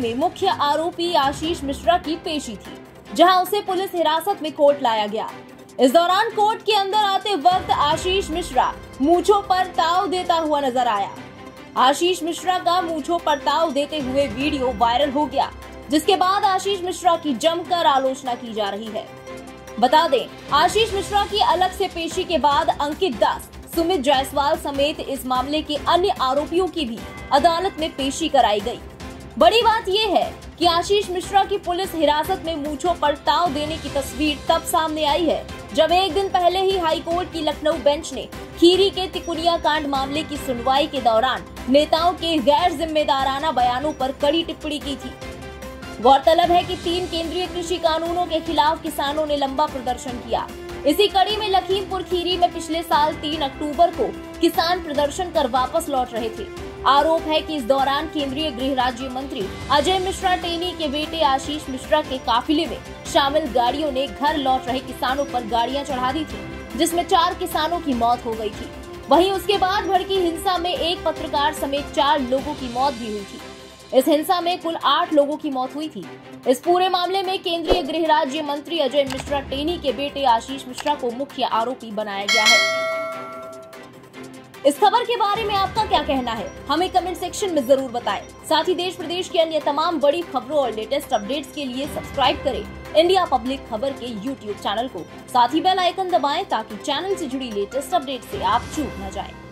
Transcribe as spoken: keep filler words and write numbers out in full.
में मुख्य आरोपी आशीष मिश्रा की पेशी थी, जहां उसे पुलिस हिरासत में कोर्ट लाया गया। इस दौरान कोर्ट के अंदर आते वक्त आशीष मिश्रा मूंछों पर ताव देता हुआ नजर आया। आशीष मिश्रा का मूंछों पर ताव देते हुए वीडियो वायरल हो गया, जिसके बाद आशीष मिश्रा की जमकर आलोचना की जा रही है। बता दें, आशीष मिश्रा की अलग से पेशी के बाद अंकित दास, सुमित जायसवाल समेत इस मामले के अन्य आरोपियों की भी अदालत में पेशी कराई गई। बड़ी बात यह है कि आशीष मिश्रा की पुलिस हिरासत में मूंछों पर ताव देने की तस्वीर तब सामने आई है, जब एक दिन पहले ही हाईकोर्ट की लखनऊ बेंच ने खीरी के तिकुनिया कांड मामले की सुनवाई के दौरान नेताओं के गैर जिम्मेदाराना बयानों पर कड़ी टिप्पणी की थी। गौरतलब है कि तीन केंद्रीय कृषि कानूनों के खिलाफ किसानों ने लंबा प्रदर्शन किया। इसी कड़ी में लखीमपुर खीरी में पिछले साल तीन अक्टूबर को किसान प्रदर्शन कर वापस लौट रहे थे। आरोप है कि इस दौरान केंद्रीय गृह राज्य मंत्री अजय मिश्रा टेनी के बेटे आशीष मिश्रा के काफिले में शामिल गाड़ियों ने घर लौट रहे किसानों पर गाड़ियां चढ़ा दी थी, जिसमें चार किसानों की मौत हो गई थी। वहीं उसके बाद भड़की हिंसा में एक पत्रकार समेत चार लोगों की मौत भी हुई थी। इस हिंसा में कुल आठ लोगों की मौत हुई थी। इस पूरे मामले में केंद्रीय गृह राज्य मंत्री अजय मिश्रा टेनी के बेटे आशीष मिश्रा को मुख्य आरोपी बनाया गया है। इस खबर के बारे में आपका क्या कहना है, हमें कमेंट सेक्शन में जरूर बताएं। साथ ही देश प्रदेश की अन्य तमाम बड़ी खबरों और लेटेस्ट अपडेट्स के लिए सब्सक्राइब करें इंडिया पब्लिक खबर के यूट्यूब चैनल को। साथ ही बेल आइकन दबाएं ताकि चैनल से जुड़ी लेटेस्ट अपडेट से आप चूक न जाएं।